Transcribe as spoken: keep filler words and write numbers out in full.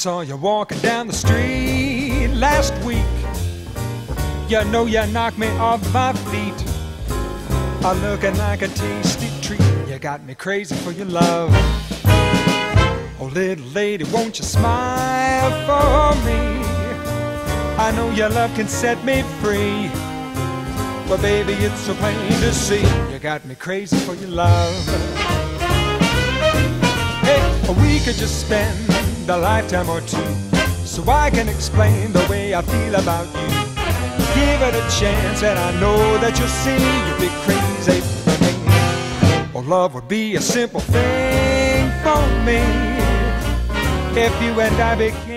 saw you walking down the street last week. You know you knocked me off my feet. I'm looking like a tasty treat. You got me crazy for your love. Oh, little lady, won't you smile for me? I know your love can set me free. But baby, it's so plain to see. You got me crazy for your love. Hey, we could just spend a lifetime or two, so I can explain the way I feel about you. Give it a chance and I know that you'll see you'll be crazy for me. Oh, love would be a simple thing for me if you and I became